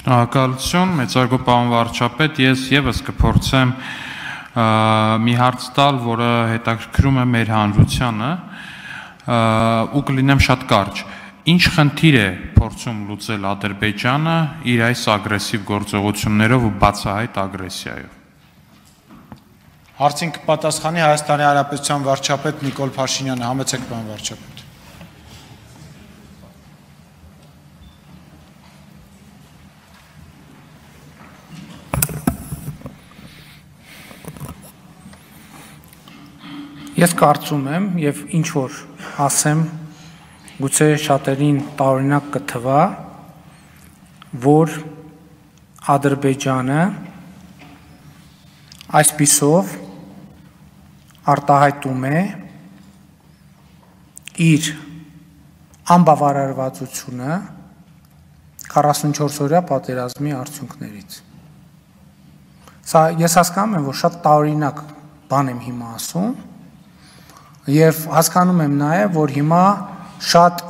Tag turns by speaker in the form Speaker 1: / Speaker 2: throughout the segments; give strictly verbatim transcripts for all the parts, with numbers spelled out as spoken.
Speaker 1: Շնորհակալություն, մեծարգո պարոն վարչապետ, ես եւս կփորձեմ մի հարց տալ, որը հետաքրքրում է մեր հանրությանը, ու կլինեմ շատ կարճ։ Ինչ խնդիր է փորձում լուծել Ադրբեջանը իր այս ագրեսիվ գործողություններով ու բացահայտ ագրեսիայով։
Speaker 2: Հարցին կպատասխանի Հայաստանի Հանրապետության վարչապետ Նիկոլ Փաշինյանը, համեցեք պարոն վարչապետ։
Speaker 3: Ես կարծում եմ եւ ինչ որ ասեմ, գուցե շատերին տարօրինակ կթվա, որ Ադրբեջանը այսպիսով արտահայտում է իր անբավարարվածությունը քառասունչորս օրյա պատերազմի արդյունքներից։ Սա ես հասկանում եմ, որ շատ տարօրինակ բան եմ հիմա ասում, եւ հասկանում եմ նաեւ, որ հիմա շատ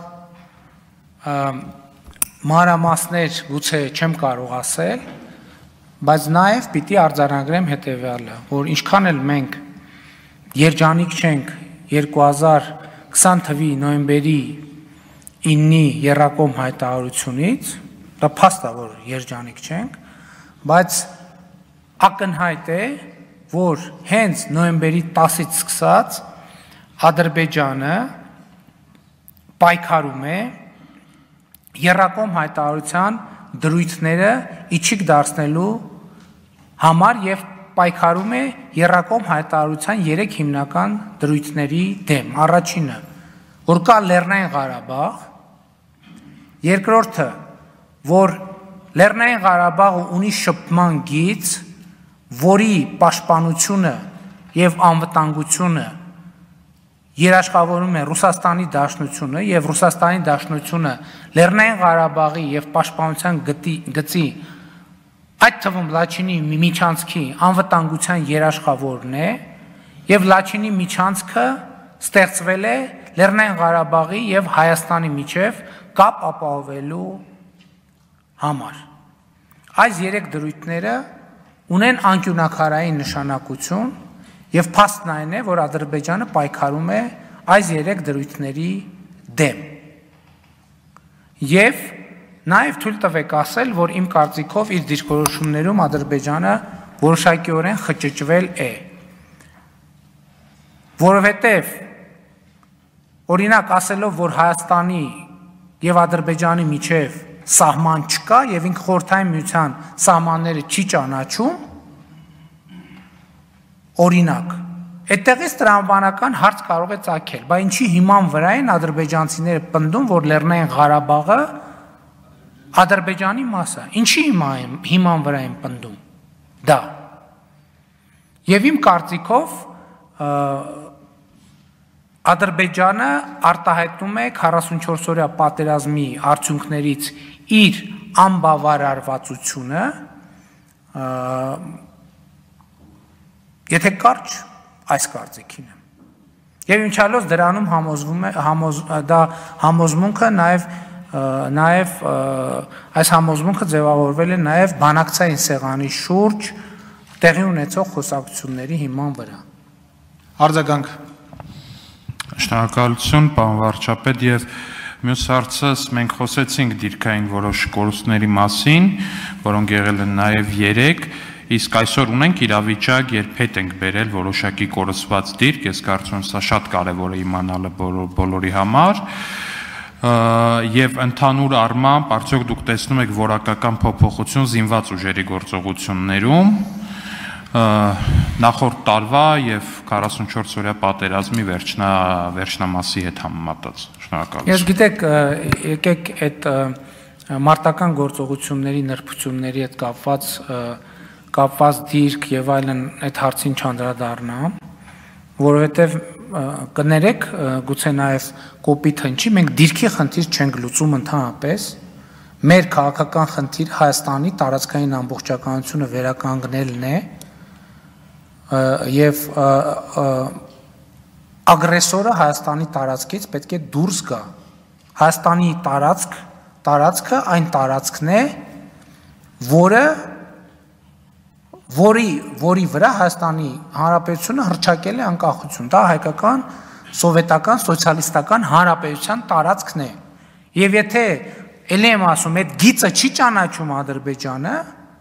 Speaker 3: մանրամասներ գուցե չեմ կարող ասել, բայց նաեւ պիտի արձանագրեմ հետեւյալը, որ ինչքան էլ մենք երջանիկ չենք երկու հազար քսան թվականի նոյեմբերի ինի եռակոմ հայտարարությունից, դա փաստ է, որ երջանիկ չենք, բայց ակնհայտ է, որ հենց նոյեմբերի տասից սկսած Ադրբեջանը պայքարում է եռակոմ հայտարարության դրույթները իջիկ դարձնելու համար եւ պայքարում է եռակոմ հայտարարության երեք հիմնական դրույթների դեմ։ Առաջինը, որ կա Լեռնային Ղարաբաղ, երկրորդը, որ Լեռնային Ղարաբաղը ունի շփման գիծ, որի պաշտպանությունը եւ անվտանգությունը երաշխավորում է Ռուսաստանի Դաշնությունը եւ Ռուսաստանի Դաշնությունը Լեռնային Ղարաբաղի եւ պաշտպանության գծի, այդ թվում Լաչինի միջանցքի անվտանգության երաշխավորն է եւ Լաչինի միջանցքը ստեղծվել է Լեռնային Ղարաբաղի եւ Հայաստանի միջև կապ ապահովելու համար։ Այս երեք դրույթները ունեն անկյունակարային նշանակություն եւ փաստն այն է, որ Ադրբեջանը պայքարում է այս երեք դրույթների դեմ։ Եվ նաեւ թույլ տվեք ասել, որ իմ կարծիքով իր դիրքորոշումներում Ադրբեջանը որոշակիորեն խճճվել է։ Որովհետեւ օրինակ ասելով, որ Հայաստանի եւ Ադրբեջանի միջև սահման չկա եւ ինքը խորհրդային միության սահմանները չի ճանաչում, օրինակ, այդտեղից տրամաբանական հարց կարող է ծագել, բայց ինչի հիման վրա են ադրբեջանցիները պնդում, որ Լեռնային Ղարաբաղը Ադրբեջանի մաս է։ Ինչի հիման վրա են պնդում դա։ Եվ իմ կարծիքով Ադրբեջանը արտահայտում է քառասունչորս օրյա պատերազմի արդյունքներից իր անբավարարվածությունը, եթե կարճ այս կարծիքին եմ։ Եվ ինչալոց դրանում համոզվում է, համոզ, դա համոզմունքը նաև նաև այս համոզմունքը ձևավորվել է նաև բանակցային սեղանի շուրջ տեղի ունեցող խոսակցությունների հիման վրա։
Speaker 2: Արձագանք։
Speaker 1: Շնորհակալություն, պարոն վարչապետ, եւ մյուս հարցս մենք խոսեցինք դիրքային որոշ կորուստների մասին, որոնք եղել են նաև երեք, իսկ այսօր ունենք իրավիճակ, երբ հետ ենք բերել որոշակի կորսված դիրք, ես կարծում եմ սա շատ կարևոր է իմանալը բոլորի համար, եւ ընդհանուր առմամբ արդյոք դուք տեսնում եք որակական փոփոխություն զինված ուժերի գործողություններում նախորդ տարվա եւ քառասունչորս օրյա պատերազմի վերջնա վերջնամասի հետ համեմատած։ Շնորհակալություն։
Speaker 3: Ես գիտեք, եկեք այդ մարտական գործողությունների նրբությունների հետ կապված կապված դիրք եւ այլն այդ հարցին չանդրադառնամ, որովհետեւ կներեք, գուցե նաեւ կոպիտ հնչի, մենք դիրքի խնդիր չենք լուծում ընդհանրապես, մեր քաղաքական խնդիր Հայաստանի տարածքային ամբողջականությունը վերականգնելն է եւ ագրեսորը Հայաստանի տարածքից պետք է դուրս գա։ Հայաստանի տարածք, տարածքը այն տարածքն է, որը որի որի վրա Հայաստանի Հանրապետությունը հռչակել է անկախություն։ Դա հայկական սովետական սոցիալիստական հանրապետության տարածքն է։ Եվ եթե ելի եմ ասում, այդ գիծը չի ճանաչում Ադրբեջանը,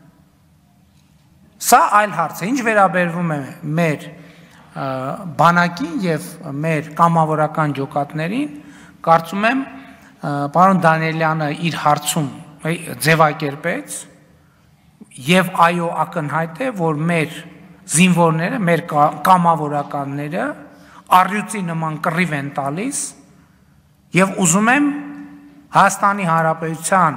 Speaker 3: սա այլ հարց է, ինչ վերաբերվում է մեր բանակին եւ մեր կամավորական ջոկատներին, կարծում եմ պարոն Դանիելյանը իր հարցում ձևակերպեց եւ այո ակնհայտ է, որ մեր զինվորները, մեր կամավորականները առյուծի նման կռիվ են տալիս եւ ուզում եմ Հայաստանի Հանրապետության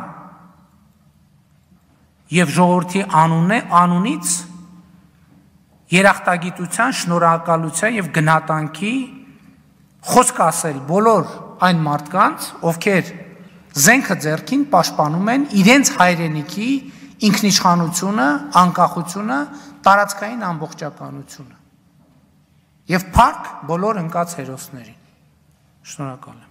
Speaker 3: եւ ժողովրդի անունից երախտագիտության, շնորհակալության եւ գնահատանքի խոսք ասել բոլոր այն մարդկանց, ովքեր զենքը ձեռքին պաշտպանում են իրենց հայրենիքի ինքնիշխանությունը, անկախությունը, տարածքային ամբողջականությունը եւ փառք բոլոր ընկած հերոսներին։ Շնորհակալ եմ։